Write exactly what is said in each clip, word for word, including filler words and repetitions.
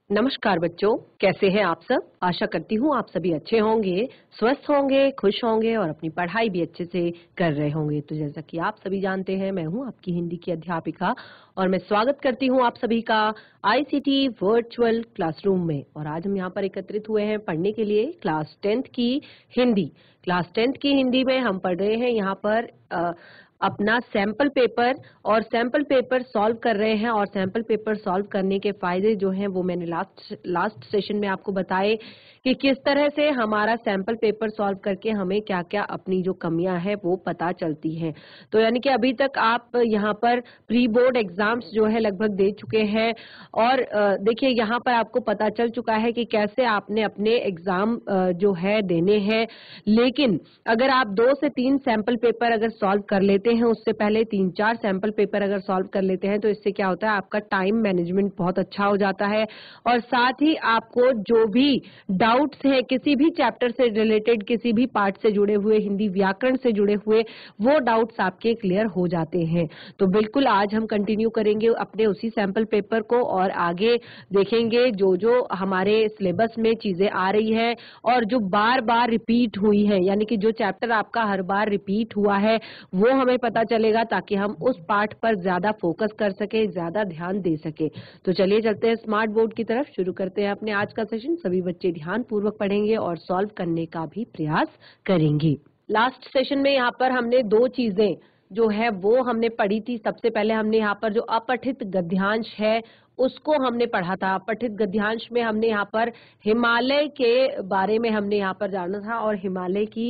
नमस्कार बच्चों, कैसे हैं आप सब। आशा करती हूँ आप सभी अच्छे होंगे, स्वस्थ होंगे, खुश होंगे और अपनी पढ़ाई भी अच्छे से कर रहे होंगे। तो जैसा कि आप सभी जानते हैं, मैं हूँ आपकी हिंदी की अध्यापिका और मैं स्वागत करती हूँ आप सभी का आईसीटी वर्चुअल क्लासरूम में। और आज हम यहाँ पर एकत्रित हुए हैं पढ़ने के लिए क्लास टेंथ की हिंदी। क्लास टेंथ की हिंदी में हम पढ़ रहे हैं यहाँ पर आ, अपना सैंपल पेपर और सैंपल पेपर सॉल्व कर रहे हैं। और सैंपल पेपर सॉल्व करने के फायदे जो हैं वो मैंने लास्ट लास्ट सेशन में आपको बताए कि किस तरह से हमारा सैंपल पेपर सॉल्व करके हमें क्या क्या अपनी जो कमियां हैं वो पता चलती हैं। तो यानी कि अभी तक आप यहाँ पर प्री बोर्ड एग्जाम्स जो है लगभग दे चुके हैं और देखिए यहाँ पर आपको पता चल चुका है कि कैसे आपने अपने एग्जाम जो है देने हैं। लेकिन अगर आप दो से तीन सैंपल पेपर अगर सॉल्व कर लेते हैं, उससे पहले तीन चार सैंपल पेपर अगर सॉल्व कर लेते हैं, तो इससे क्या होता है, आपका टाइम मैनेजमेंट बहुत अच्छा हो जाता है और साथ ही आपको जो भी डाउट्स हैं किसी भी चैप्टर से रिलेटेड, किसी भी पार्ट से जुड़े हुए, हिंदी व्याकरण से जुड़े हुए, वो डाउट्स आपके क्लियर हो जाते हैं। तो बिल्कुल आज हम कंटिन्यू करेंगे अपने उसी सैंपल पेपर को और आगे देखेंगे जो जो हमारे सिलेबस में चीजें आ रही है और जो बार बार रिपीट हुई है, यानी कि जो चैप्टर आपका हर बार रिपीट हुआ है वो हमें पता चलेगा, ताकि हम उस पार्ट पर ज्यादा फोकस कर सके, ज्यादा ध्यान दे सके। तो चलिए चलते हैं स्मार्ट बोर्ड की तरफ, शुरू करते हैं अपने आज का सेशन। सभी बच्चे ध्यान पूर्वक पढ़ेंगे और सॉल्व करने का भी प्रयास करेंगे। लास्ट सेशन में यहाँ पर हमने दो चीजें जो है वो हमने पढ़ी थी। सबसे पहले हमने यहाँ पर जो अपठित गद्यांश है उसको हमने पढ़ा था। पठित गद्यांश में हमने यहाँ पर हिमालय के बारे में हमने यहाँ पर जाना था और हिमालय की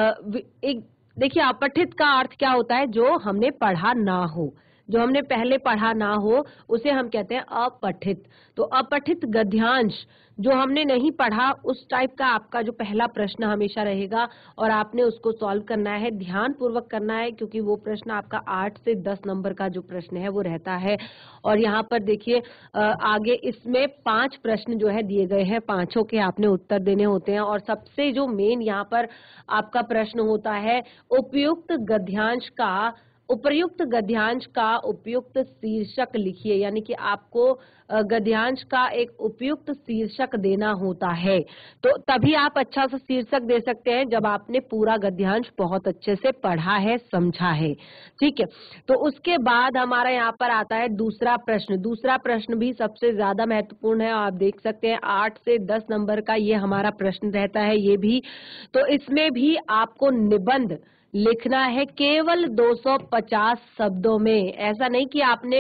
एक, देखिए अपठित का अर्थ क्या होता है, जो हमने पढ़ा ना हो, जो हमने पहले पढ़ा ना हो उसे हम कहते हैं अपठित। तो अपठित गद्यांश जो हमने नहीं पढ़ा उस टाइप का आपका जो पहला प्रश्न हमेशा रहेगा और आपने उसको सॉल्व करना है, ध्यान पूर्वक करना है, क्योंकि वो प्रश्न आपका आठ से दस नंबर का जो प्रश्न है वो रहता है। और यहाँ पर देखिए आगे इसमें पांच प्रश्न जो है दिए गए हैं, पांचों के आपने उत्तर देने होते हैं। और सबसे जो मेन यहाँ पर आपका प्रश्न होता है, उपयुक्त गद्यांश का उपर्युक्त गद्यांश का उपयुक्त शीर्षक लिखिए। यानी कि आपको गद्यांश का एक उपयुक्त शीर्षक देना होता है। तो तभी आप अच्छा सा शीर्षक दे सकते हैं जब आपने पूरा गद्यांश बहुत अच्छे से पढ़ा है, समझा है। ठीक है, तो उसके बाद हमारा यहाँ पर आता है दूसरा प्रश्न। दूसरा प्रश्न भी सबसे ज्यादा महत्वपूर्ण है। आप देख सकते हैं आठ से दस नंबर का ये हमारा प्रश्न रहता है। ये भी तो इसमें भी आपको निबंध लिखना है केवल दो सौ पचास शब्दों में। ऐसा नहीं कि आपने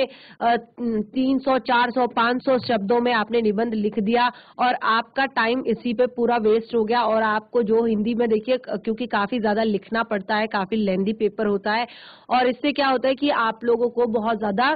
तीन सौ, चार सौ, पाँच सौ शब्दों में आपने निबंध लिख दिया और आपका टाइम इसी पे पूरा वेस्ट हो गया। और आपको जो हिंदी में देखिए, क्योंकि काफी ज्यादा लिखना पड़ता है, काफी लेंथी पेपर होता है और इससे क्या होता है कि आप लोगों को बहुत ज्यादा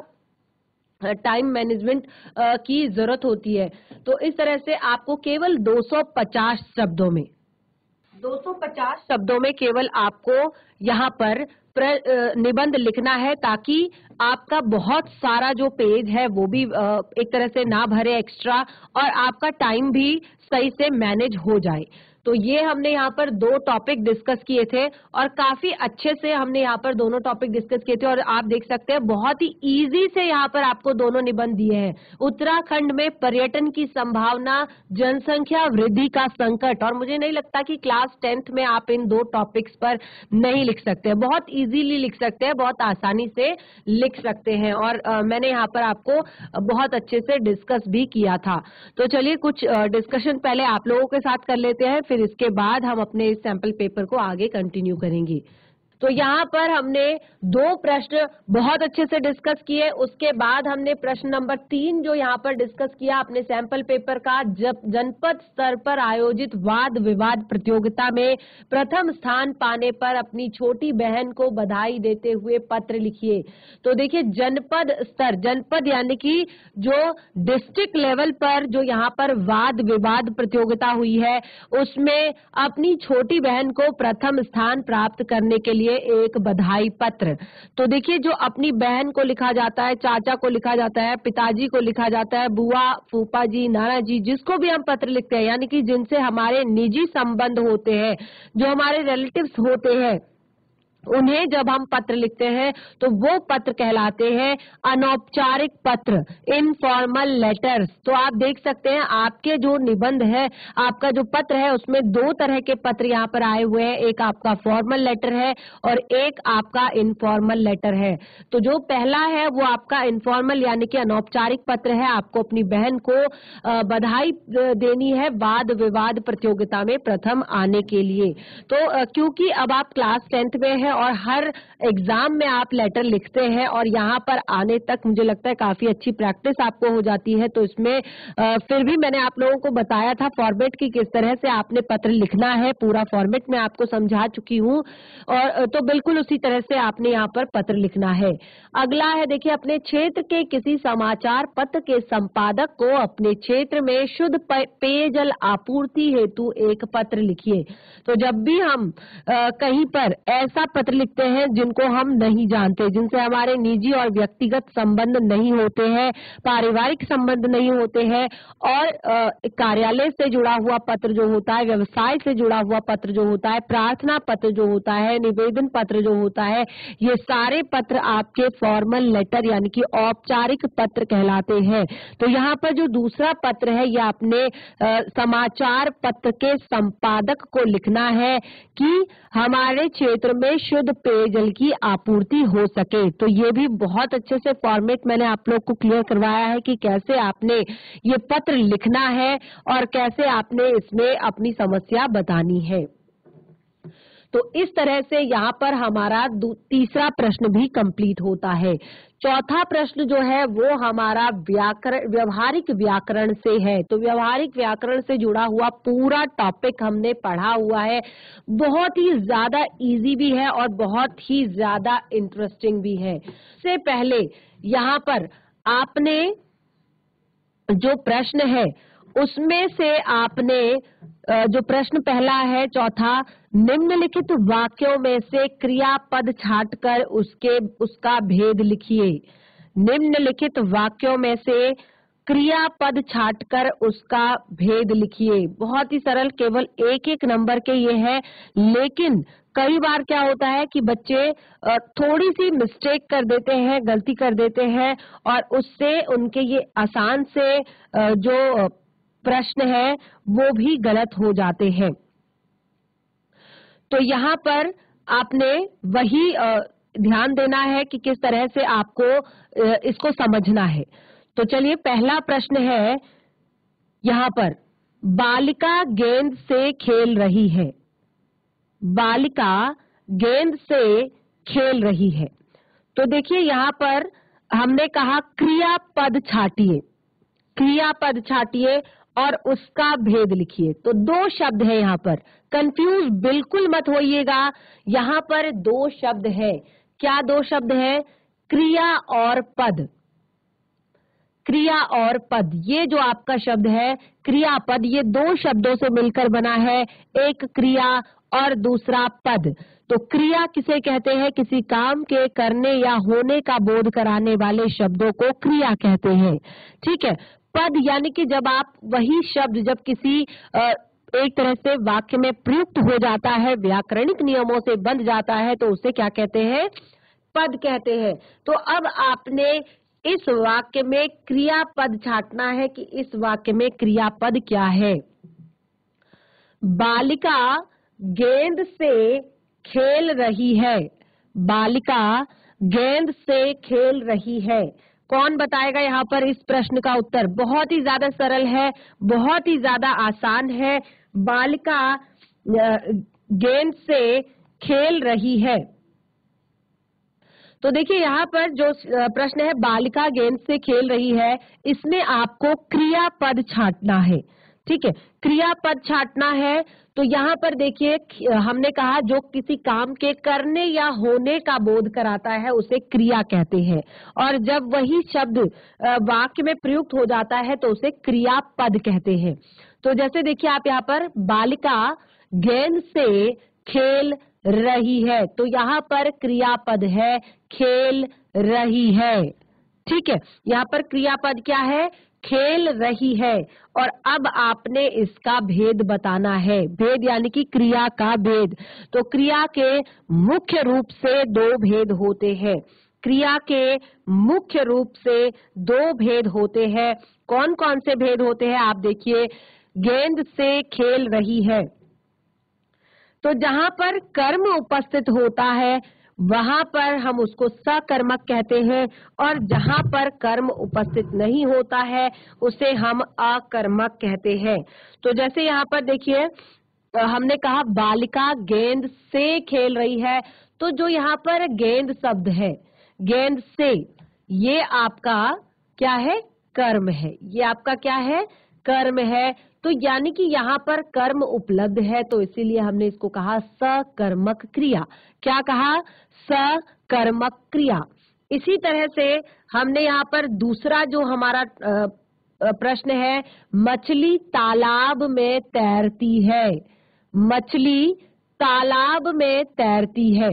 टाइम मैनेजमेंट की जरूरत होती है। तो इस तरह से आपको केवल दो सौ पचास शब्दों में दो सौ पचास शब्दों में केवल आपको यहाँ पर निबंध लिखना है, ताकि आपका बहुत सारा जो पेज है वो भी एक तरह से ना भरे एक्स्ट्रा और आपका टाइम भी सही से मैनेज हो जाए। तो ये हमने यहाँ पर दो टॉपिक डिस्कस किए थे और काफी अच्छे से हमने यहाँ पर दोनों टॉपिक डिस्कस किए थे और आप देख सकते हैं बहुत ही इजी से यहाँ पर आपको दोनों निबंध दिए हैं। उत्तराखंड में पर्यटन की संभावना, जनसंख्या वृद्धि का संकट। और मुझे नहीं लगता कि क्लास टेंथ में आप इन दो टॉपिक्स पर नहीं लिख सकते, बहुत इजीली लिख सकते हैं, बहुत आसानी से लिख सकते हैं। और आ, मैंने यहाँ पर आपको बहुत अच्छे से डिस्कस भी किया था। तो चलिए कुछ डिस्कशन पहले आप लोगों के साथ कर लेते हैं, फिर इसके बाद हम अपने इस सैंपल पेपर को आगे कंटिन्यू करेंगे। तो यहाँ पर हमने दो प्रश्न बहुत अच्छे से डिस्कस किए। उसके बाद हमने प्रश्न नंबर तीन जो यहाँ पर डिस्कस किया अपने सैंपल पेपर का, जब जनपद स्तर पर आयोजित वाद विवाद प्रतियोगिता में प्रथम स्थान पाने पर अपनी छोटी बहन को बधाई देते हुए पत्र लिखिए। तो देखिए जनपद स्तर, जनपद यानी कि जो डिस्ट्रिक्ट लेवल पर जो यहाँ पर वाद विवाद प्रतियोगिता हुई है उसमें अपनी छोटी बहन को प्रथम स्थान प्राप्त करने के लिए एक बधाई पत्र। तो देखिए जो अपनी बहन को लिखा जाता है, चाचा को लिखा जाता है, पिताजी को लिखा जाता है, बुआ, फूफा जी, नाना जी, जिसको भी हम पत्र लिखते हैं, यानी कि जिनसे हमारे निजी संबंध होते हैं, जो हमारे रिलेटिव्स होते हैं, उन्हें जब हम पत्र लिखते हैं तो वो पत्र कहलाते हैं अनौपचारिक पत्र, इनफॉर्मल लेटर्स। तो आप देख सकते हैं आपके जो निबंध है, आपका जो पत्र है, उसमें दो तरह के पत्र यहाँ पर आए हुए हैं। एक आपका फॉर्मल लेटर है और एक आपका इनफॉर्मल लेटर है। तो जो पहला है वो आपका इनफॉर्मल यानी कि अनौपचारिक पत्र है। आपको अपनी बहन को बधाई देनी है वाद विवाद प्रतियोगिता में प्रथम आने के लिए। तो क्योंकि अब आप क्लास टेंथ में है और हर एग्जाम में आप लेटर लिखते हैं और यहाँ पर आने तक मुझे लगता है काफी अच्छी प्रैक्टिस आपको हो जाती है। तो इसमें आ, फिर भी मैंने आप लोगों को बताया था फॉर्मेट की किस तरह से आपने पत्र लिखना है, पूरा फॉर्मेट मैं आपको समझा चुकी हूँ। और तो बिल्कुल उसी तरह से आपने यहाँ पर पत्र लिखना है। अगला है, देखिए, अपने क्षेत्र के किसी समाचार पत्र के संपादक को अपने क्षेत्र में शुद्ध पेयजल आपूर्ति हेतु एक पत्र लिखिए। तो जब भी हम आ, कहीं पर ऐसा पत्र लिखते हैं जिनको हम नहीं जानते, जिनसे हमारे निजी और व्यक्तिगत संबंध नहीं होते हैं, पारिवारिक संबंध नहीं होते हैं, और कार्यालय से जुड़ा हुआ पत्र जो होता है, व्यवसाय से जुड़ा हुआ पत्र जो होता है, प्रार्थना पत्र जो होता है, निवेदन पत्र जो होता है, ये सारे पत्र आपके फॉर्मल लेटर यानी कि औपचारिक पत्र कहलाते हैं। तो यहाँ पर जो दूसरा पत्र है, ये अपने समाचार पत्र के संपादक को लिखना है कि हमारे क्षेत्र में शुद्ध पेयजल की आपूर्ति हो सके। तो ये भी बहुत अच्छे से फॉर्मेट मैंने आप लोग को क्लियर करवाया है कि कैसे आपने ये पत्र लिखना है और कैसे आपने इसमें अपनी समस्या बतानी है। तो इस तरह से यहाँ पर हमारा तीसरा प्रश्न भी कंप्लीट होता है। चौथा प्रश्न जो है वो हमारा व्याकरण, व्यवहारिक व्याकरण से है। तो व्यवहारिक व्याकरण से जुड़ा हुआ पूरा टॉपिक हमने पढ़ा हुआ है। बहुत ही ज्यादा इजी भी है और बहुत ही ज्यादा इंटरेस्टिंग भी है। से पहले यहाँ पर आपने जो प्रश्न है उसमें से आपने जो प्रश्न पहला है चौथा, निम्नलिखित वाक्यों में से क्रियापद छांटकर उसके उसका भेद लिखिए। निम्नलिखित वाक्यों में से क्रियापद छांटकर उसका भेद लिखिए। बहुत ही सरल, केवल एक एक नंबर के ये है, लेकिन कई बार क्या होता है कि बच्चे थोड़ी सी मिस्टेक कर देते हैं, गलती कर देते हैं, और उससे उनके ये आसान से जो प्रश्न है वो भी गलत हो जाते हैं। तो यहाँ पर आपने वही ध्यान देना है कि किस तरह से आपको इसको समझना है। तो चलिए, पहला प्रश्न है यहाँ पर, बालिका गेंद से खेल रही है। बालिका गेंद से खेल रही है। तो देखिए यहाँ पर हमने कहा क्रियापद छांटिए, क्रियापद छांटिए और उसका भेद लिखिए। तो दो शब्द है यहाँ पर, कंफ्यूज बिल्कुल मत होइएगा। यहाँ पर दो शब्द है। क्या दो शब्द है? क्रिया और पद। क्रिया और पद, ये जो आपका शब्द है क्रियापद, ये दो शब्दों से मिलकर बना है, एक क्रिया और दूसरा पद। तो क्रिया किसे कहते हैं? किसी काम के करने या होने का बोध कराने वाले शब्दों को क्रिया कहते हैं। ठीक है। पद यानी कि जब आप वही शब्द जब किसी आ, एक तरह से वाक्य में प्रयुक्त हो जाता है, व्याकरणिक नियमों से बंध जाता है, तो उसे क्या कहते हैं? पद कहते हैं। तो अब आपने इस वाक्य में क्रियापद छांटना है कि इस वाक्य में क्रियापद क्या है। बालिका गेंद से खेल रही है। बालिका गेंद से खेल रही है। कौन बताएगा यहाँ पर इस प्रश्न का उत्तर? बहुत ही ज्यादा सरल है, बहुत ही ज्यादा आसान है। बालिका गेंद से खेल रही है। तो देखिए यहाँ पर जो प्रश्न है बालिका गेंद से खेल रही है, इसमें आपको क्रियापद छांटना है। ठीक है, क्रियापद छांटना है। तो यहाँ पर देखिए हमने कहा जो किसी काम के करने या होने का बोध कराता है उसे क्रिया कहते हैं, और जब वही शब्द वाक्य में प्रयुक्त हो जाता है तो उसे क्रियापद कहते हैं। तो जैसे देखिए आप यहाँ पर बालिका गेंद से खेल रही है, तो यहाँ पर क्रियापद है खेल रही है। ठीक है, यहाँ पर क्रियापद क्या है? खेल रही है, और अब आपने इसका भेद बताना है। भेद यानी कि क्रिया का भेद। तो क्रिया के मुख्य रूप से दो भेद होते हैं। क्रिया के मुख्य रूप से दो भेद होते हैं। कौन कौन से भेद होते हैं आप देखिए। गेंद से खेल रही है, तो जहां पर कर्म उपस्थित होता है वहां पर हम उसको सकर्मक कहते हैं, और जहां पर कर्म उपस्थित नहीं होता है उसे हम अकर्मक कहते हैं। तो जैसे यहाँ पर देखिए हमने कहा बालिका गेंद से खेल रही है, तो जो यहाँ पर गेंद शब्द है, गेंद से, ये आपका क्या है, कर्म है। ये आपका क्या है, कर्म है। तो यानी कि यहाँ पर कर्म उपलब्ध है, तो इसीलिए हमने इसको कहा सकर्मक क्रिया। क्या कहा, सकर्मक क्रिया। इसी तरह से हमने यहाँ पर दूसरा जो हमारा प्रश्न है, मछली तालाब में तैरती है। मछली तालाब में तैरती है,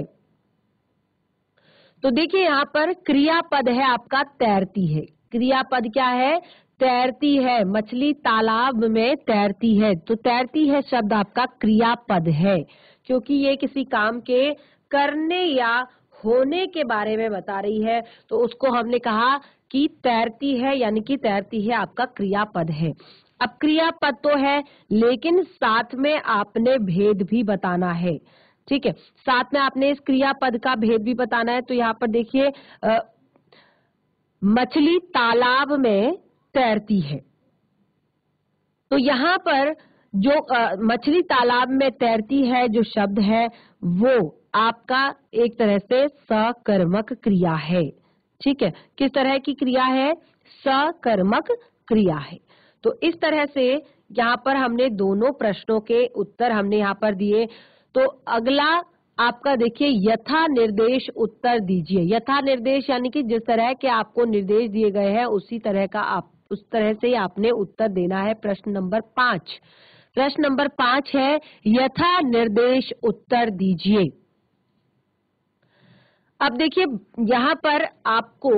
तो देखिए यहाँ पर क्रियापद है आपका तैरती है। क्रियापद क्या है, तैरती है। मछली तालाब में तैरती है, तो तैरती है शब्द आपका क्रियापद है, क्योंकि ये किसी काम के करने या होने के बारे में बता रही है, तो उसको हमने कहा कि तैरती है, यानी कि तैरती है आपका क्रियापद है। अब क्रियापद तो है, लेकिन साथ में आपने भेद भी बताना है। ठीक है, साथ में आपने इस क्रियापद का भेद भी बताना है। तो यहाँ पर देखिए मछली तालाब में तैरती है, तो यहाँ पर जो आ, मछली तालाब में तैरती है जो शब्द है वो आपका एक तरह से सकर्मक क्रिया है। ठीक है, किस तरह की क्रिया है, सकर्मक क्रिया है। तो इस तरह से यहाँ पर हमने दोनों प्रश्नों के उत्तर हमने यहाँ पर दिए। तो अगला आपका देखिए यथा निर्देश उत्तर दीजिए। यथा निर्देश यानी कि जिस तरह के आपको निर्देश दिए गए हैं उसी तरह का आप उस तरह से आपने उत्तर देना है। प्रश्न नंबर पांच प्रश्न नंबर पांच है यथा निर्देश उत्तर दीजिए। अब देखिए यहाँ पर आपको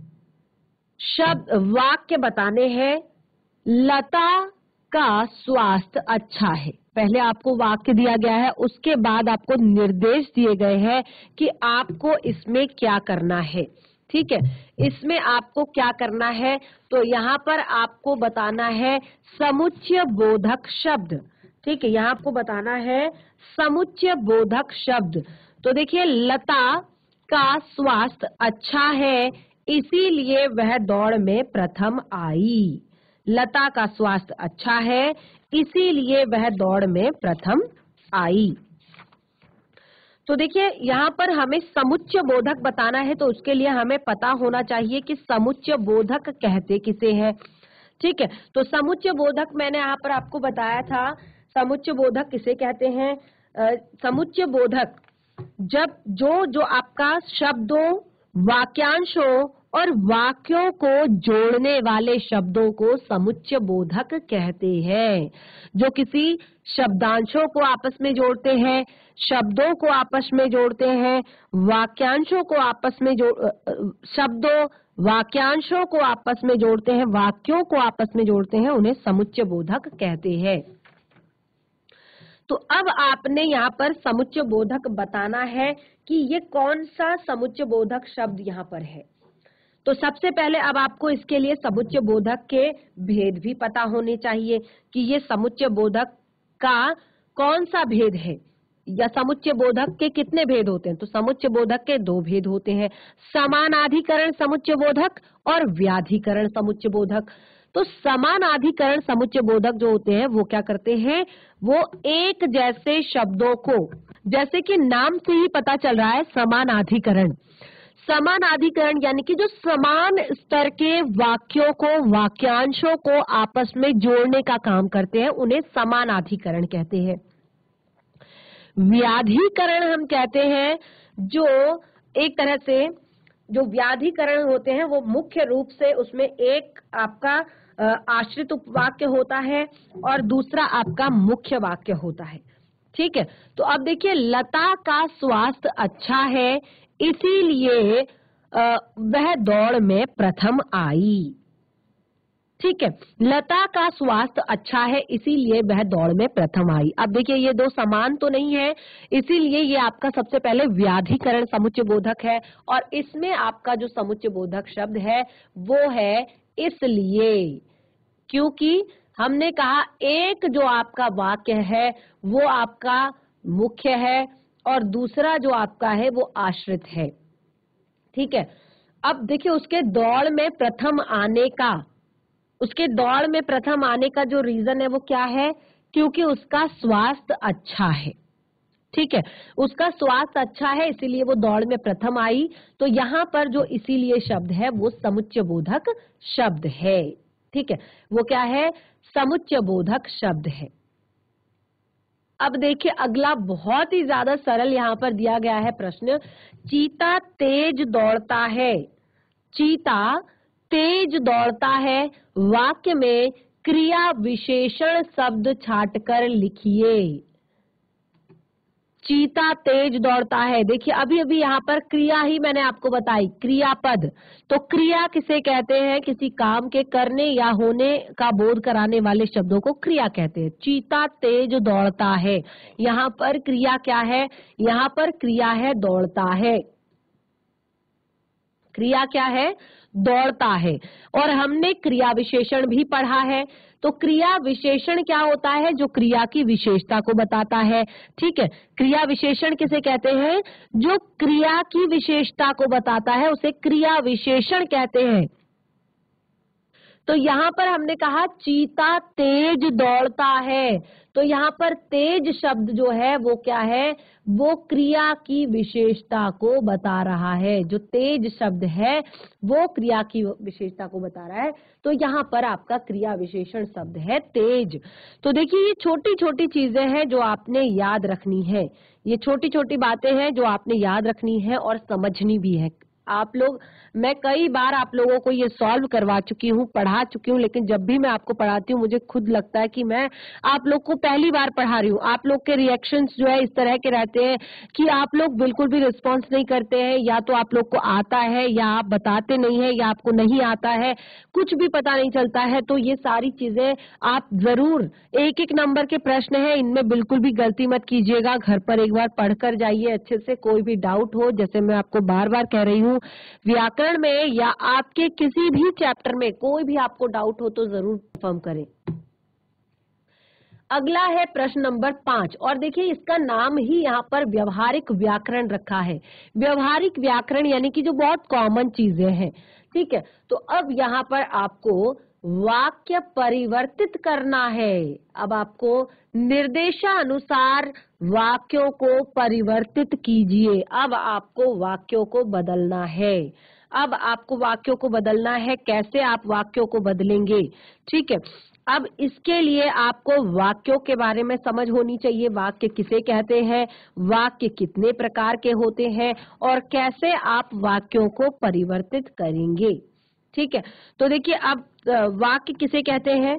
शब्द वाक्य बताने हैं। लता का स्वास्थ्य अच्छा है, पहले आपको वाक्य दिया गया है, उसके बाद आपको निर्देश दिए गए हैं कि आपको इसमें क्या करना है। ठीक है, इसमें आपको क्या करना है, तो यहाँ पर आपको बताना है समुच्चय बोधक शब्द। ठीक है, यहाँ आपको बताना है समुच्चय बोधक शब्द। तो देखिए लता का स्वास्थ्य अच्छा है, इसीलिए वह दौड़ में प्रथम आई। लता का स्वास्थ्य अच्छा है, इसीलिए वह दौड़ में प्रथम आई। तो देखिए यहाँ पर हमें समुच्चय बोधक बताना है, तो उसके लिए हमें पता होना चाहिए कि समुच्चय बोधक कहते किसे हैं। ठीक है, तो समुच्चय बोधक मैंने यहाँ पर आपको बताया था, समुच्चय बोधक किसे कहते हैं। समुच्चय बोधक जब जो जो आपका शब्दों, वाक्यांशों और वाक्यों को जोड़ने वाले शब्दों को समुच्चय बोधक कहते हैं। जो किसी शब्दांशों को आपस में जोड़ते हैं, शब्दों को आपस में जोड़ते हैं, वाक्यांशों को आपस में जोड़ शब्दों वाक्यांशों को आपस में जोड़ते हैं, वाक्यों को आपस में जोड़ते हैं, उन्हें समुच्चय बोधक कहते हैं। तो अब आपने यहाँ पर समुच्चय बोधक बताना है कि ये कौन सा समुच्चय बोधक शब्द यहाँ पर है। तो सबसे पहले अब आपको इसके लिए समुच्चय बोधक के भेद भी पता होने चाहिए कि ये समुच्चय बोधक का कौन सा भेद है, या समुच्चय बोधक के कितने भेद होते हैं। तो समुच्चय बोधक के दो भेद होते हैं, समानाधिकरण समुच्चय बोधक और व्याधिकरण समुच्चय बोधक। तो समानाधिकरण समुच्चय बोधक जो होते हैं वो क्या करते हैं, वो एक जैसे शब्दों को, जैसे कि नाम से ही पता चल रहा है समानाधिकरण, समानाधिकरण यानी कि जो समान स्तर के वाक्यों को, वाक्यांशों को आपस में जोड़ने का काम करते हैं, उन्हें समानाधिकरण कहते हैं। व्याधिकरण हम कहते हैं जो एक तरह से जो व्याधिकरण होते हैं वो मुख्य रूप से उसमें एक आपका आश्रित उपवाक्य होता है और दूसरा आपका मुख्य वाक्य होता है। ठीक है, तो अब देखिए लता का स्वास्थ्य अच्छा है, इसीलिए वह दौड़ में प्रथम आई। ठीक है, लता का स्वास्थ्य अच्छा है इसीलिए वह दौड़ में प्रथम आई। अब देखिए ये दो समान तो नहीं है, इसीलिए ये आपका सबसे पहले व्याधिकरण समुच्चय बोधक है और इसमें आपका जो समुच्चय बोधक शब्द है वो है इसलिए, क्योंकि हमने कहा एक जो आपका वाक्य है वो आपका मुख्य है और दूसरा जो आपका है वो आश्रित है। ठीक है, अब देखिए उसके दौड़ में प्रथम आने का उसके दौड़ में प्रथम आने का जो रीजन है वो क्या है, क्योंकि उसका स्वास्थ्य अच्छा है। ठीक है, उसका स्वास्थ्य अच्छा है इसीलिए वो दौड़ में प्रथम आई। तो यहाँ पर जो इसीलिए शब्द है वो समुच्चय बोधक शब्द है। ठीक है, वो क्या है, समुच्चय बोधक शब्द है। अब देखिए अगला बहुत ही ज्यादा सरल यहाँ पर दिया गया है प्रश्न, चीता तेज दौड़ता है। चीता तेज दौड़ता है, वाक्य में क्रिया विशेषण शब्द छांटकर लिखिए। चीता तेज दौड़ता है, देखिए अभी अभी यहाँ पर क्रिया ही मैंने आपको बताई, क्रियापद। तो क्रिया किसे कहते हैं, किसी काम के करने या होने का बोध कराने वाले शब्दों को क्रिया कहते हैं। चीता तेज दौड़ता है, यहाँ पर क्रिया क्या है, यहाँ पर क्रिया है दौड़ता है। क्रिया क्या है, दौड़ता है। और हमने क्रिया विशेषण भी पढ़ा है। तो क्रिया विशेषण क्या होता है, जो क्रिया की विशेषता को बताता है। ठीक है, क्रिया विशेषण किसे कहते हैं, जो क्रिया की विशेषता को बताता है उसे क्रिया विशेषण कहते हैं। तो यहाँ पर हमने कहा चीता तेज दौड़ता है, तो यहाँ पर तेज शब्द जो है वो क्या है, वो क्रिया की विशेषता को बता रहा है। जो तेज शब्द है वो क्रिया की विशेषता को बता रहा है। तो यहाँ पर आपका क्रिया विशेषण शब्द है तेज। तो देखिए ये छोटी छोटी चीजें हैं जो आपने याद रखनी है, ये छोटी छोटी बातें हैं जो आपने याद रखनी है और समझनी भी है। आप लोग, मैं कई बार आप लोगों को ये सॉल्व करवा चुकी हूँ, पढ़ा चुकी हूँ, लेकिन जब भी मैं आपको पढ़ाती हूँ मुझे खुद लगता है कि मैं आप लोग को पहली बार पढ़ा रही हूँ। आप लोग के रिएक्शंस जो है इस तरह के रहते हैं कि आप लोग बिल्कुल भी रिस्पॉन्स नहीं करते हैं, या तो आप लोग को आता है या आप बताते नहीं है या आपको नहीं आता है, कुछ भी पता नहीं चलता है। तो ये सारी चीजें आप जरूर, एक एक नंबर के प्रश्न है, इनमें बिल्कुल भी गलती मत कीजिएगा। घर पर एक बार पढ़कर जाइए अच्छे से। कोई भी डाउट हो, जैसे मैं आपको बार बार कह रही हूँ, व्याकरण में या आपके किसी भी चैप्टर में कोई भी आपको डाउट हो तो जरूर कंफर्म करें। अगला है प्रश्न नंबर पांच, और देखिए इसका नाम ही यहाँ पर व्यवहारिक व्याकरण रखा है। व्यवहारिक व्याकरण यानी कि जो बहुत कॉमन चीजें हैं। ठीक है, तो अब यहाँ पर आपको वाक्य परिवर्तित करना है। अब आपको निर्देशानुसार वाक्यों को परिवर्तित कीजिए। अब आपको वाक्यों को बदलना है। अब आपको वाक्यों को बदलना है, कैसे आप वाक्यों को बदलेंगे। ठीक है, अब इसके लिए आपको वाक्यों के बारे में समझ होनी चाहिए। वाक्य किसे कहते हैं, वाक्य कितने प्रकार के होते हैं और कैसे आप वाक्यों को परिवर्तित करेंगे। ठीक है, तो देखिए अब वाक्य किसे कहते हैं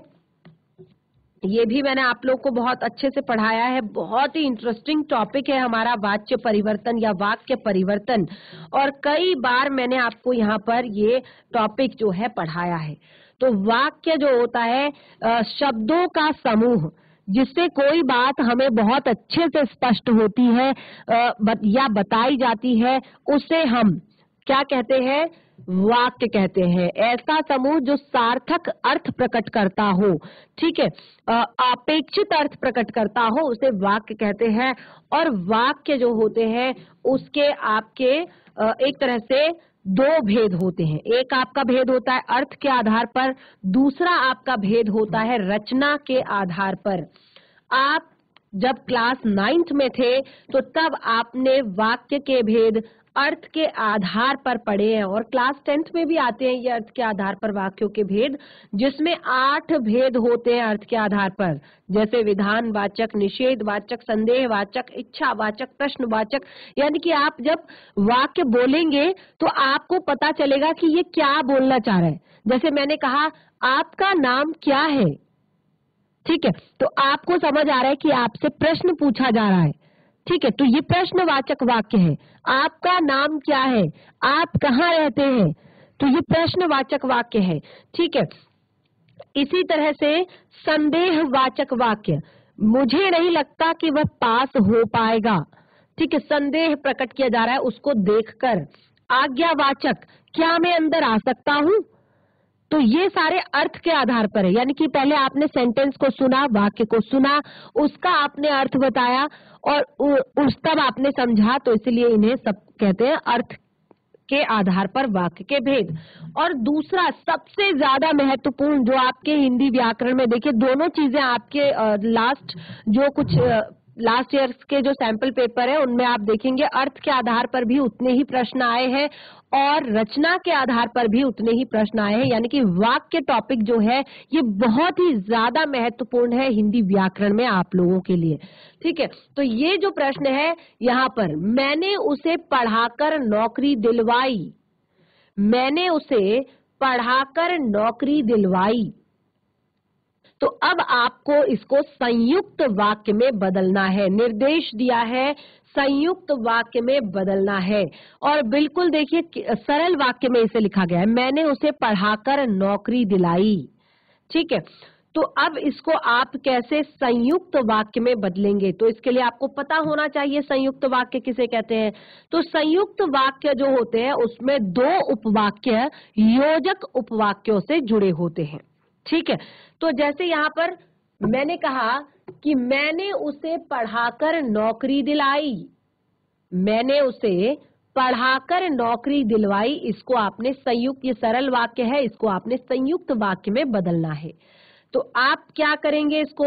ये भी मैंने आप लोग को बहुत अच्छे से पढ़ाया है। बहुत ही इंटरेस्टिंग टॉपिक है हमारा वाच्य परिवर्तन या वाक्य परिवर्तन, और कई बार मैंने आपको यहाँ पर ये टॉपिक जो है पढ़ाया है। तो वाक्य जो होता है शब्दों का समूह, जिससे कोई बात हमें बहुत अच्छे से स्पष्ट होती है या बताई जाती है, उसे हम क्या कहते हैं, वाक्य कहते हैं। ऐसा समूह जो सार्थक अर्थ प्रकट करता हो, ठीक है, अपेक्षित अर्थ प्रकट करता हो, उसे वाक्य कहते हैं। और वाक्य जो होते हैं उसके आपके एक तरह से दो भेद होते हैं। एक आपका भेद होता है अर्थ के आधार पर, दूसरा आपका भेद होता है रचना के आधार पर। आप जब क्लास नाइन्थ में थे तो तब आपने वाक्य के भेद अर्थ के आधार पर पढ़े हैं, और क्लास टेंथ में भी आते हैं ये अर्थ के आधार पर वाक्यों के भेद, जिसमें आठ भेद होते हैं अर्थ के आधार पर, जैसे विधान वाचक, निषेध वाचक, संदेह वाचक, इच्छा वाचक, प्रश्न वाचक। यानी कि आप जब वाक्य बोलेंगे तो आपको पता चलेगा कि ये क्या बोलना चाह रहे हैं। जैसे मैंने कहा आपका नाम क्या है, ठीक है, तो आपको समझ आ रहा है कि आपसे प्रश्न पूछा जा रहा है। ठीक है, तो ये प्रश्नवाचक वाक्य है। आपका नाम क्या है, आप कहाँ रहते हैं, तो ये प्रश्नवाचक वाक्य है। ठीक है, इसी तरह से संदेहवाचक वाक्य, मुझे नहीं लगता कि वह पास हो पाएगा। ठीक है, संदेह प्रकट किया जा रहा है उसको देखकर। आज्ञावाचक, क्या मैं अंदर आ सकता हूं? तो ये सारे अर्थ के आधार पर है, यानी कि पहले आपने सेंटेंस को सुना, वाक्य को सुना, उसका आपने अर्थ बताया और उस तब आपने समझा, तो इसलिए इन्हें सब कहते हैं अर्थ के आधार पर वाक्य के भेद। और दूसरा सबसे ज्यादा महत्वपूर्ण जो आपके हिंदी व्याकरण में, देखिए दोनों चीजें आपके लास्ट जो कुछ लास्ट ईयर के जो सैंपल पेपर है उनमें आप देखेंगे अर्थ के आधार पर भी उतने ही प्रश्न आए हैं और रचना के आधार पर भी उतने ही प्रश्न आए हैं, यानी कि वाक्य टॉपिक जो है ये बहुत ही ज्यादा महत्वपूर्ण है हिंदी व्याकरण में आप लोगों के लिए। ठीक है, तो ये जो प्रश्न है यहाँ पर, मैंने उसे पढ़ाकर नौकरी दिलवाई, मैंने उसे पढ़ाकर नौकरी दिलवाई। तो अब आपको इसको संयुक्त वाक्य में बदलना है, निर्देश दिया है संयुक्त वाक्य में बदलना है। और बिल्कुल देखिए सरल वाक्य में इसे लिखा गया है, मैंने उसे पढ़ाकर नौकरी दिलाई। ठीक है, तो अब इसको आप कैसे संयुक्त वाक्य में बदलेंगे, तो इसके लिए आपको पता होना चाहिए संयुक्त वाक्य किसे कहते हैं। तो संयुक्त वाक्य जो होते हैं उसमें दो उपवाक्य योजक उपवाक्यों से जुड़े होते हैं। ठीक है, तो जैसे यहाँ पर मैंने कहा कि मैंने उसे पढ़ाकर नौकरी दिलाई, मैंने उसे पढ़ाकर नौकरी दिलवाई, इसको आपने संयुक्त, ये सरल वाक्य है, इसको आपने संयुक्त वाक्य में बदलना है। तो आप क्या करेंगे इसको,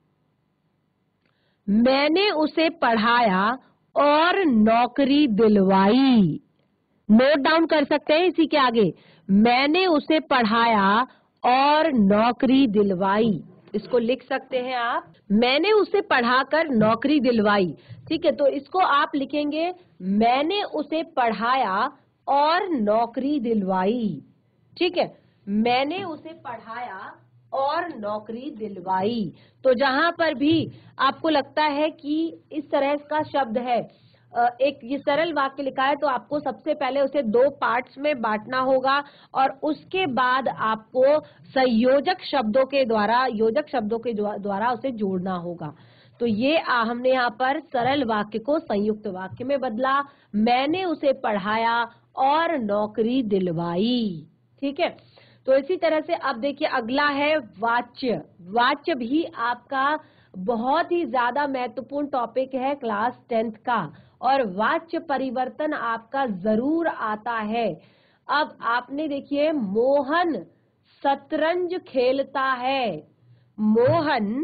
मैंने उसे पढ़ाया और नौकरी दिलवाई, नोट डाउन कर सकते हैं इसी के आगे, मैंने उसे पढ़ाया और नौकरी दिलवाई, इसको लिख सकते हैं आप, मैंने उसे पढ़ाकर नौकरी दिलवाई। ठीक है, तो इसको आप लिखेंगे मैंने उसे पढ़ाया और नौकरी दिलवाई। ठीक है, मैंने उसे पढ़ाया और नौकरी दिलवाई। तो जहां पर भी आपको लगता है कि इस तरह का शब्द है, एक ये सरल वाक्य लिखा है, तो आपको सबसे पहले उसे दो पार्ट्स में बांटना होगा और उसके बाद आपको संयोजक शब्दों के द्वारा, योजक शब्दों के द्वारा उसे जोड़ना होगा। तो ये हमने यहाँ पर सरल वाक्य को संयुक्त वाक्य में बदला, मैंने उसे पढ़ाया और नौकरी दिलवाई। ठीक है, तो इसी तरह से अब देखिए अगला है वाच्य। वाच्य भी आपका बहुत ही ज्यादा महत्वपूर्ण टॉपिक है क्लास टेंथ का, और वाच्य परिवर्तन आपका जरूर आता है। अब आपने देखिए मोहन शतरंज खेलता है, मोहन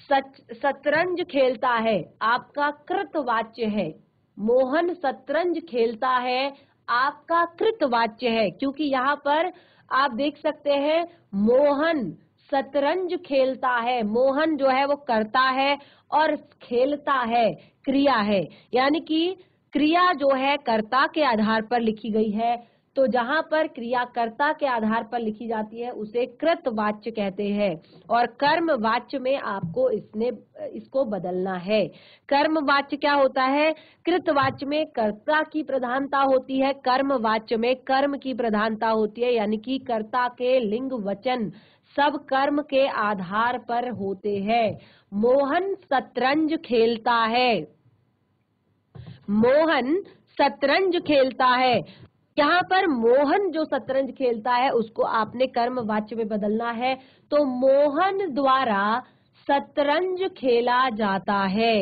शतरंज खेलता है आपका कृतवाच्य है, मोहन शतरंज खेलता है आपका कृतवाच्य है, क्योंकि यहाँ पर आप देख सकते हैं मोहन शतरंज खेलता है, मोहन जो है वो करता है और खेलता है क्रिया है, यानी कि क्रिया जो है कर्ता के आधार पर लिखी गई है। तो जहां पर क्रिया कर्ता के आधार पर लिखी जाती है उसे कृतवाच्य कहते हैं, और कर्म वाच्य में आपको इसने इसको बदलना है। कर्म वाच्य क्या होता है, कृतवाच्य में कर्ता की प्रधानता होती है, कर्म वाच्य में कर्म की प्रधानता होती है, यानी कि कर्ता के लिंग वचन सब कर्म के आधार पर होते हैं। मोहन शतरंज खेलता है, मोहन शतरंज खेलता है, यहाँ पर मोहन जो शतरंज खेलता है उसको आपने कर्म वाच्य में बदलना है। तो मोहन द्वारा शतरंज खेला जाता है,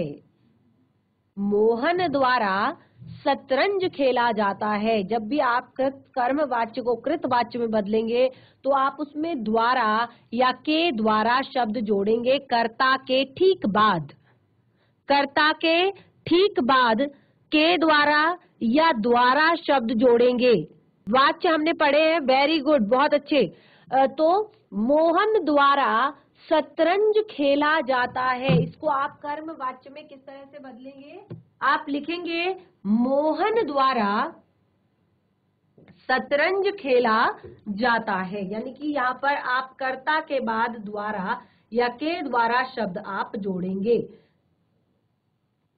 मोहन द्वारा शतरंज खेला जाता है। जब भी आप कर्म वाच्य को कृत वाच्य में बदलेंगे तो आप उसमें द्वारा या के द्वारा शब्द जोड़ेंगे, कर्ता के ठीक बाद, कर्ता के ठीक बाद के द्वारा या द्वारा शब्द जोड़ेंगे। वाच्य हमने पढ़े हैं, वेरी गुड, बहुत अच्छे। तो मोहन द्वारा शतरंज खेला जाता है, इसको आप कर्म वाच्य में किस तरह से बदलेंगे, आप लिखेंगे मोहन द्वारा शतरंज खेला जाता है, यानी कि यहाँ पर आप कर्ता के बाद द्वारा या के द्वारा शब्द आप जोड़ेंगे।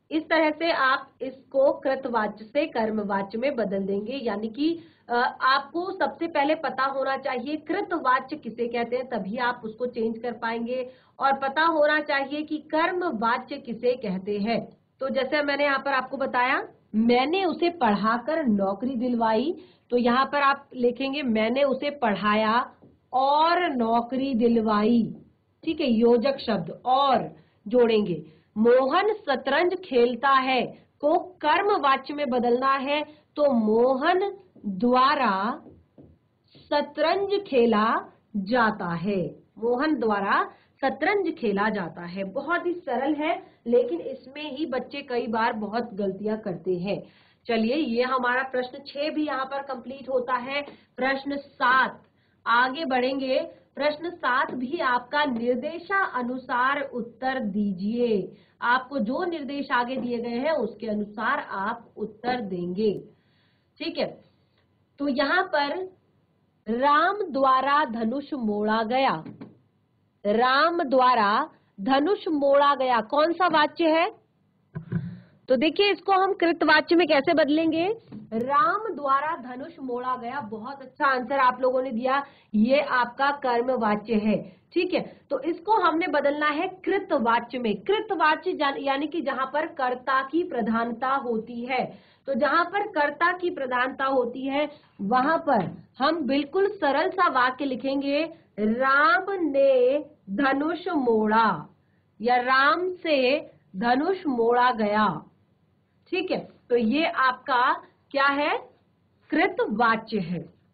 इस तरह से आप इसको कृतवाच्य से कर्मवाच्य में बदल देंगे, यानी कि आपको सबसे पहले पता होना चाहिए कृतवाच्य किसे कहते हैं, तभी आप उसको चेंज कर पाएंगे, और पता होना चाहिए कि कर्मवाच्य किसे कहते हैं। तो जैसे मैंने यहाँ पर आपको बताया, मैंने उसे पढ़ाकर नौकरी दिलवाई, तो यहाँ पर आप लिखेंगे मैंने उसे पढ़ाया और नौकरी दिलवाई। ठीक है, योजक शब्द और जोड़ेंगे। मोहन शतरंज खेलता है को कर्मवाच्य में बदलना है, तो मोहन द्वारा शतरंज खेला जाता है। मोहन द्वारा शतरंज खेला जाता है। बहुत ही सरल है, लेकिन इसमें ही बच्चे कई बार बहुत गलतियां करते हैं। चलिए, ये हमारा प्रश्न छह भी यहाँ पर कंप्लीट होता है। प्रश्न सात आगे बढ़ेंगे। प्रश्न सात भी आपका निर्देशानुसार उत्तर दीजिए। आपको जो निर्देश आगे दिए गए हैं उसके अनुसार आप उत्तर देंगे। ठीक है, तो यहाँ पर राम द्वारा धनुष मोड़ा गया, राम द्वारा धनुष मोड़ा गया कौन सा वाच्य है? तो देखिए, इसको हम कृतवाच्य में कैसे बदलेंगे? राम द्वारा धनुष मोड़ा गया। बहुत अच्छा आंसर आप लोगों ने दिया, ये आपका कर्मवाच्य है। ठीक है, तो इसको हमने बदलना है कृतवाच्य में। कृतवाच्य यानी कि जहां पर कर्ता की प्रधानता होती है। तो जहां पर कर्ता की प्रधानता होती है वहां पर हम बिल्कुल सरल सा वाक्य लिखेंगे, राम ने धनुष मोड़ा, या राम से धनुष मोड़ा गया। ठीक है, तो ये आपका क्या है? कृतवाच्य है।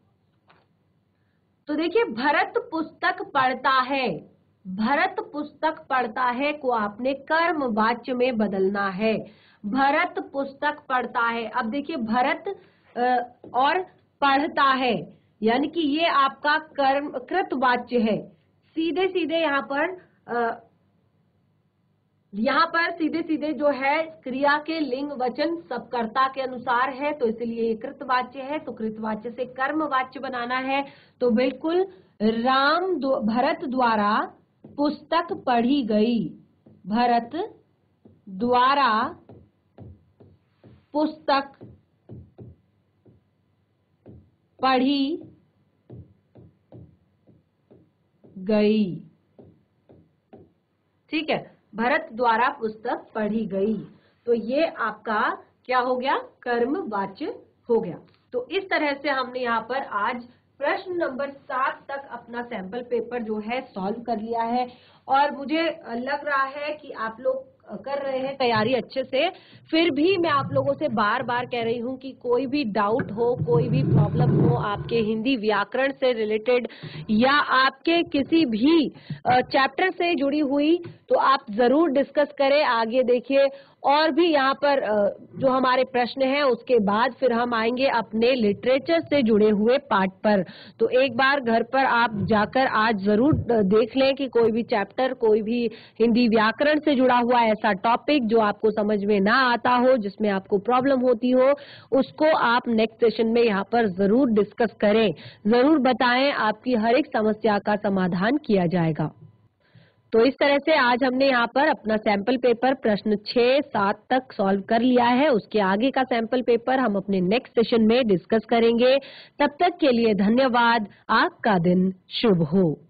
तो देखिए, भरत पुस्तक पढ़ता है, भरत पुस्तक पढ़ता है को आपने कर्मवाच्य में बदलना है। भरत पुस्तक पढ़ता है। अब देखिए, भरत और पढ़ता है यानी कि ये आपका कर्म कृतवाच्य है। सीधे सीधे यहाँ पर यहाँ पर सीधे सीधे जो है क्रिया के लिंग वचन सब कर्ता के अनुसार है, तो इसलिए कृतवाच्य है। तो कृतवाच्य से कर्मवाच्य बनाना है, तो बिल्कुल राम भरत द्वारा पुस्तक पढ़ी गई, भरत द्वारा पुस्तक पढ़ी गई। ठीक है, भरत द्वारा पुस्तक पढ़ी गई। तो ये आपका क्या हो गया? कर्मवाच्य हो गया। तो इस तरह से हमने यहाँ पर आज प्रश्न नंबर सात तक अपना सैंपल पेपर जो है सॉल्व कर लिया है, और मुझे लग रहा है कि आप लोग कर रहे हैं तैयारी अच्छे से। फिर भी मैं आप लोगों से बार बार कह रही हूं कि कोई भी डाउट हो, कोई भी प्रॉब्लम हो आपके हिंदी व्याकरण से रिलेटेड या आपके किसी भी चैप्टर से जुड़ी हुई, तो आप जरूर डिस्कस करें। आगे देखिए, और भी यहाँ पर जो हमारे प्रश्न हैं उसके बाद फिर हम आएंगे अपने लिटरेचर से जुड़े हुए पार्ट पर। तो एक बार घर पर आप जाकर आज जरूर देख लें कि कोई भी चैप्टर, कोई भी हिंदी व्याकरण से जुड़ा हुआ ऐसा टॉपिक जो आपको समझ में ना आता हो, जिसमें आपको प्रॉब्लम होती हो, उसको आप नेक्स्ट सेशन में यहाँ पर जरूर डिस्कस करें। जरूर बताएं, आपकी हर एक समस्या का समाधान किया जाएगा। तो इस तरह से आज हमने यहाँ पर अपना सैंपल पेपर प्रश्न छह सात तक सॉल्व कर लिया है। उसके आगे का सैंपल पेपर हम अपने नेक्स्ट सेशन में डिस्कस करेंगे। तब तक के लिए धन्यवाद। आपका दिन शुभ हो।